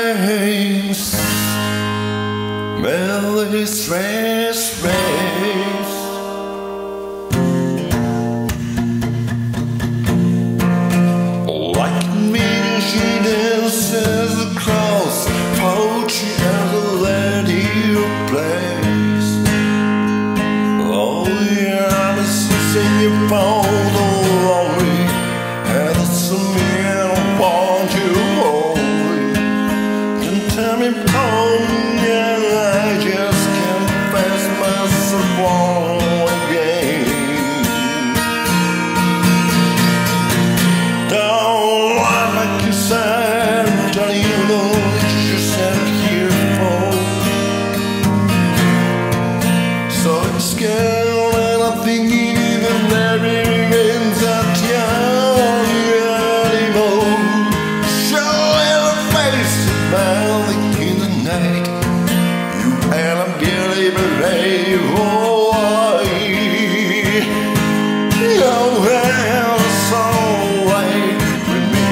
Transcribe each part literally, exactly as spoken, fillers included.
race, Melly's race, race. Like me, she dances across poetry as a lady of place. Oh yeah, this is in your phone, don't worry. And it's a man I want you only. Don't tell me home, yeah, I just confess myself wrong again. Don't lie like you said, don't you know that you just sat here for? So I'm scared and I'm thinking even everything ends at young anymore. Showing a face of mouth in the night. You and I'm guilty, but hey, oh, your hands are so right with me.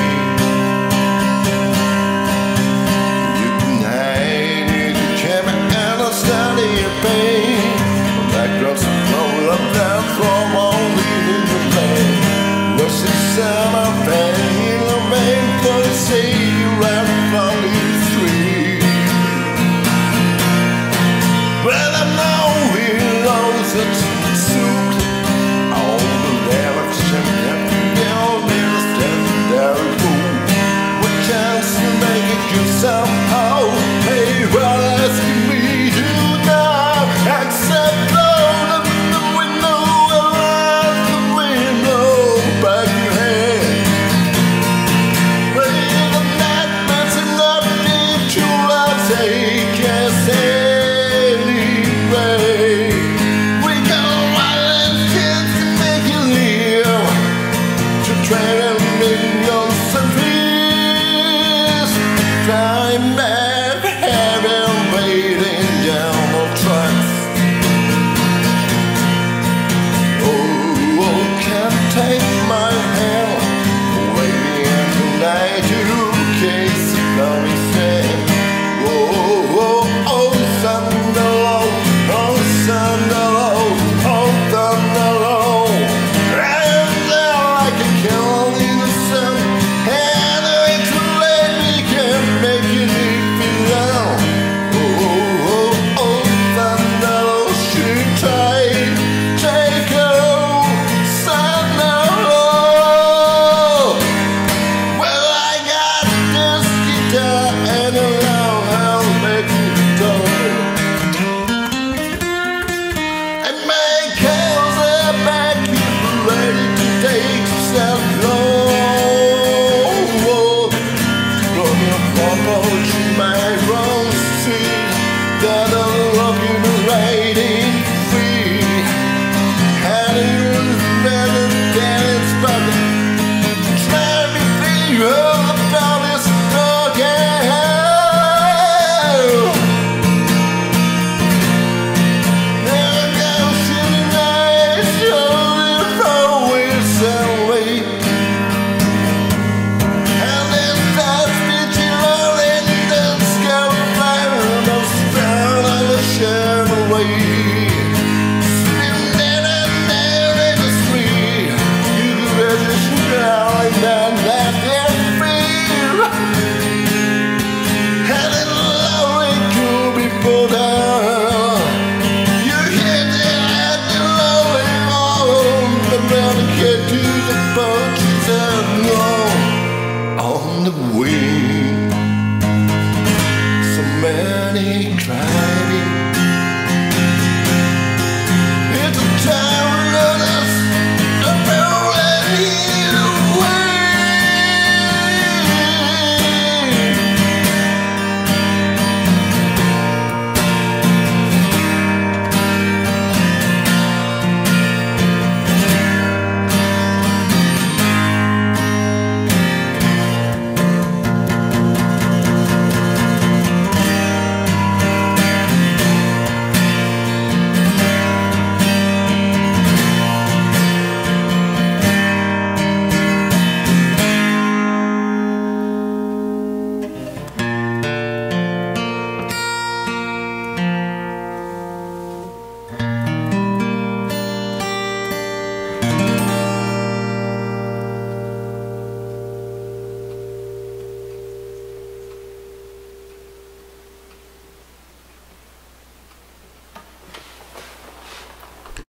You can hang, you can jam it, and I'll study your pain. Like drops of flow up down from only in the land. What's inside my vein? I'm made for to see you right from the street. Well, I know he knows it's suit. All the lyrics and every old lyrics legendary fool. What chance to make it you somehow? Hey, well, asking me to not accept love in the window, around the window, back your head. But in the night, messing up, need to take yes anyway. We got a wild chance to make you live, to train and make your service. Time back, heaven waiting down the tracks. Oh, oh, can't take my hand, waiting in the night to case of coming sand. Oh, oh, oh, thunder low, oh, thunder low, oh, thunder low. And down like a kiln in the sun, and it's late, we can't make it feel down. Oh, oh, oh, thunder low, shoot tight, take her, thunder low. Well, I got this guitar and a loud house make me talk. And my cows are back, ready to take yourself home. From your poetry, my wrong street, that I'm looking to writing free. And it's better than it's better. Try me free about this dog. There goes shooting eyes, showing always away. And this time's bitchy rolling, then scout flying, no star on the Chevrolet. Spinning and there in the street, you can just growling down that damn fear. And it's lonely, cool before that.